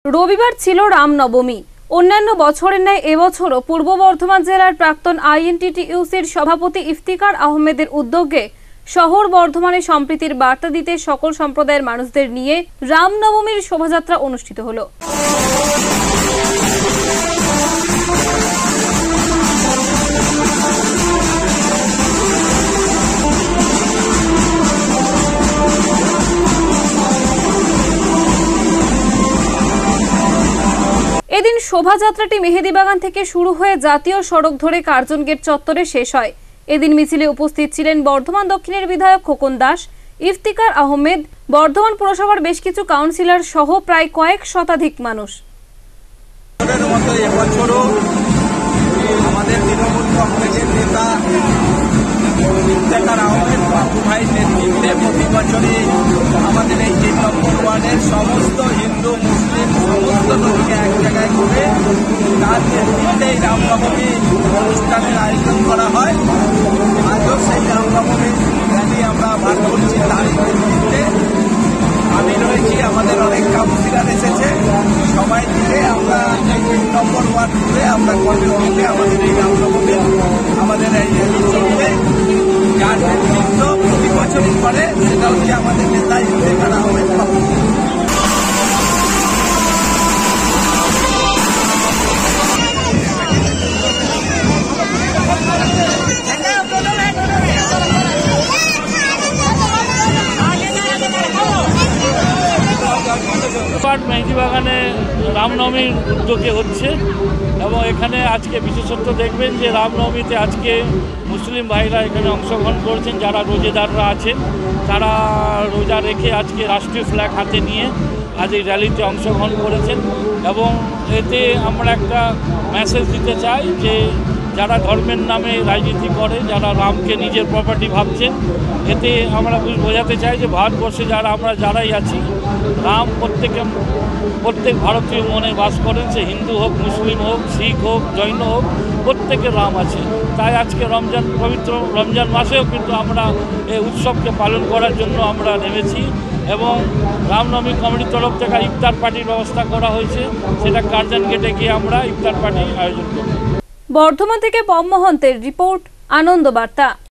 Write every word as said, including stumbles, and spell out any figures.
রবিবার ছিল রামনবমী। অন্যান্য বছরের ন্যায় এবছরও পূর্ব বর্ধমান জেলার প্রাক্তন আইএনটিটিইউসির সভাপতি ইফতিকার আহমেদের উদ্যোগে শহর বর্ধমানে সম্প্রীতির বার্তা দিতে সকল সম্প্রদায়ের মানুষদের নিয়ে রামনবমীর শোভাযাত্রা অনুষ্ঠিত হলো। এদিন শোভাযাত্রাটি মেহেদিবাগান থেকে শুরু হয়ে জাতীয় সড়ক ধরে কার্জন গেট চত্বরে শেষ হয়। এদিন মিছিলে উপস্থিত ছিলেন বর্ধমান দক্ষিণের বিধায়ক খোকন দাস, ইফতিকার আহমেদ, বর্ধমান পুরসভার বেশ কিছু কাউন্সিলর সহ প্রায় কয়েক শতাধিক মানুষ। আমাদের তৃণমূল কংগ্রেসের নেতা ইফতিকার আহমেদ বাবু ভাই নেতৃত্বে প্রতি বছরই আমাদের এই তিন নম্বর ওয়ার্ডের সমস্ত হিন্দু মুসলিম সমস্ত লোককে এক জায়গায় করে তার নেতৃত্বে এই রামনবমী অনুষ্ঠানের আয়োজন করা হয়। আজও সেই রামনবমী র্যালি আমরা ভাগ করছি তারই নেতৃত্বে। আমি রয়েছি, আমাদের অনেক কাউন্সিলর এসেছে, সবাই মিলে আমরা এই তিন নম্বর ওয়ার্ড ঘুরে আমরা কর্মসূচিতে আমাদের এই রামনবমী আমাদের এই র্যালি চলবে। যার নেতৃত্ব প্রতি বছরই করে সেটা হচ্ছে আমাদের নেতা ইফতিকার আহমেদ বাবু। মেহেদিবাগানে রামনবমীর উদ্যোগে হচ্ছে এবং এখানে আজকে বিশেষত্ব দেখবেন যে রামনবমীতে আজকে মুসলিম ভাইরা এখানে অংশগ্রহণ করেছেন। যারা রোজেদাররা আছেন তারা রোজা রেখে আজকে রাষ্ট্রীয় ফ্ল্যাগ হাতে নিয়ে আজ এই র্যালিতে অংশগ্রহণ করেছেন এবং এতে আমরা একটা মেসেজ দিতে চাই যে যারা ধর্মের নামে রাজনীতি করে, যারা রামকে নিজের প্রপার্টি ভাবছেন, এতে আমরা বোঝাতে চাই যে ভারতবর্ষে যারা আমরা যারাই আছি, রাম প্রত্যেকে প্রত্যেক ভারতীয় মনে বাস করেন, সে হিন্দু হোক, মুসলিম হোক, শিখ হোক, জৈন হোক, প্রত্যেকের রাম আছে। তাই আজকে রমজান পবিত্র রমজান মাসেও কিন্তু আমরা এই উৎসবকে পালন করার জন্য আমরা নেমেছি এবং রামনবমী কমিটির তরফ থেকে ইফতার পার্টির ব্যবস্থা করা হয়েছে। সেটা কার্জন গেটে গিয়ে আমরা ইফতার পার্টি আয়োজন করব। বর্ধমান থেকে পম মহন্তের রিপোর্ট, আনন্দ বার্তা।